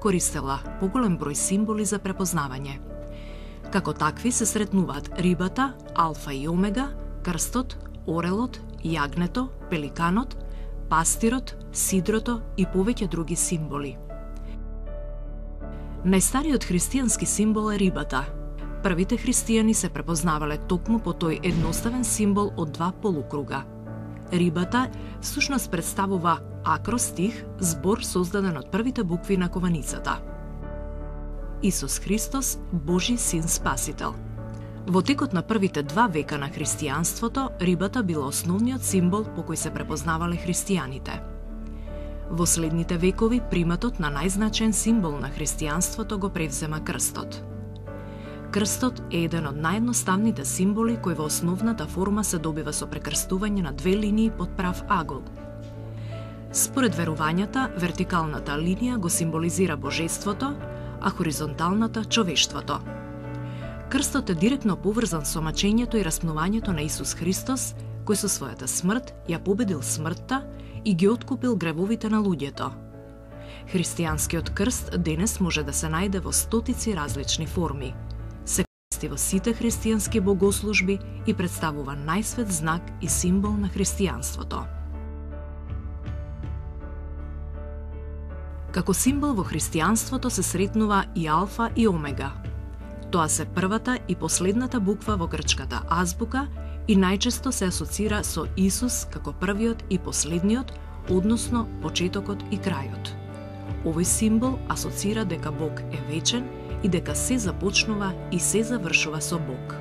користела поголем број символи за препознавање. Како такви се сретнуваат рибата, алфа и омега, крстот, орелот, јагнето, пеликанот, пастирот, сидрото и повеќе други символи. Најстариот христијански символ е рибата. Првите христијани се препознавале токму по тој едноставен символ од два полукруга. Рибата всушност представува акростих, збор создаден од првите букви на кованицата. Исус Христос, Божи син спасител. Во текот на првите 2 века на христијанството, рибата била основниот символ по кој се препознавале христијаните. Во следните векови приматот на најзначаен символ на христијанството го превзема крстот. Крстот е еден од наједноставните символи кој во основната форма се добива со прекрстување на 2 линии под прав агол. Според верувањата, вертикалната линија го символизира божеството, а хоризонталната човештвото. Крстот е директно поврзан со мачењето и распнувањето на Исус Христос, кој со својата смрт ја победил смртта и ги откупил гревовите на луѓето. Христијанскиот крст денес може да се најде во стотици различни форми. Се користи во сите христијански богослужби и представува најсвет знак и символ на христијанството. Како символ во христијанството се сретнува и алфа и омега. Тоа се првата и последната буква во грчката азбука и најчесто се асоцира со Исус како првиот и последниот, односно почетокот и крајот. Овој символ асоцира дека Бог е вечен и дека се започнува и се завршува со Бог.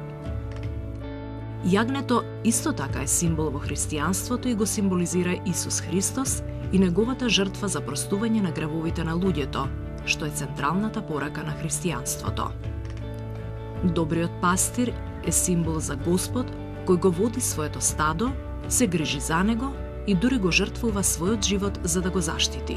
Јагнето исто така е символ во христијанството и го символизира Исус Христос и неговата жртва за простување на гревовите на луѓето, што е централната порака на христијанството. Добриот пастир е символ за Господ кој го води своето стадо, се грижи за него и дури го жртвува својот живот за да го заштити.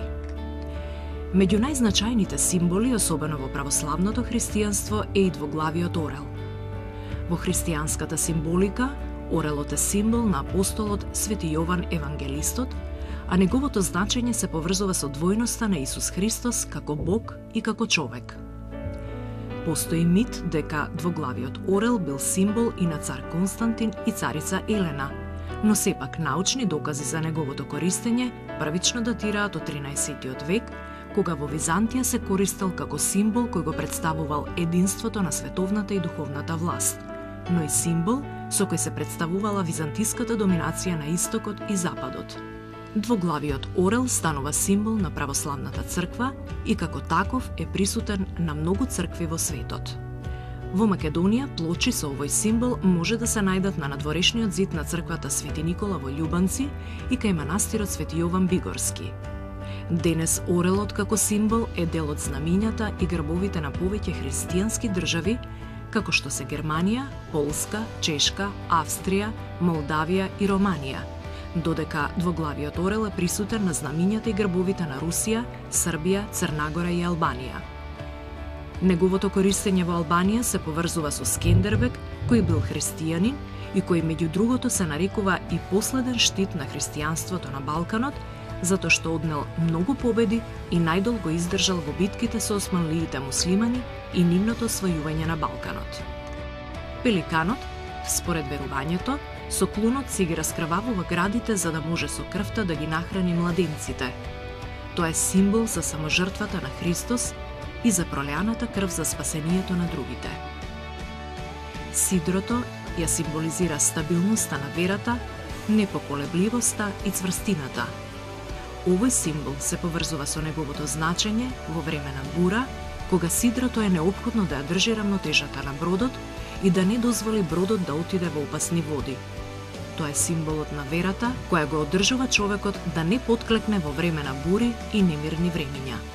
Меѓу најзначајните символи, особено во православното христијанство, е и двоглавиот орел. Во христијанската символика, орелот е символ на апостолот Свети Јован Евангелистот, а неговото значење се поврзува со двојноста на Исус Христос како Бог и како човек. Постои мит дека двоглавиот орел бил символ и на цар Константин и царица Елена, но сепак научни докази за неговото користење првично датираат од 13 век, кога во Византија се користел како символ кој го представувал единството на световната и духовната власт, но и символ со кој се представувала византиската доминација на истокот и западот. Двоглавиот орел станува символ на православната црква и како таков е присутен на многу цркви во светот. Во Македонија плочи со овој символ може да се најдат на надворешниот зид на црквата Свети Никола во Љубанци и кај манастирот Свети Јован Бигорски. Денес орелот како символ е дел од знамињата и грбовите на повеќе христијански држави, како што се Германија, Полска, Чешка, Австрија, Молдавија и Романија, додека двоглавиот орел е присутен на знамињата и грбовите на Русија, Србија, Црнагора и Албанија. Неговото користење во Албанија се поврзува со Скендербек, кој бил христијанин и кој меѓу другото се нарекува и последен штит на христијанството на Балканот, затоа што однел многу победи и најдолго издржал во битките со османлиите муслимани и нивното освојување на Балканот. Пеликанот, според верувањето, со клунот си ги раскрвавува градите за да може со крвта да ги нахрани младенците. Тоа е символ за саможртвата на Христос и за пролеаната крв за спасението на другите. Сидрото ја символизира стабилноста на верата, непоколебливоста и цврстината. Овој символ се поврзува со неговото значење во време на бура, кога сидрото е неопходно да ја држи рамнотежата на бродот и да не дозволи бродот да отиде во опасни води. Тоа е символот на верата, која го одржува човекот да не потклекне во време на бури и немирни времиња.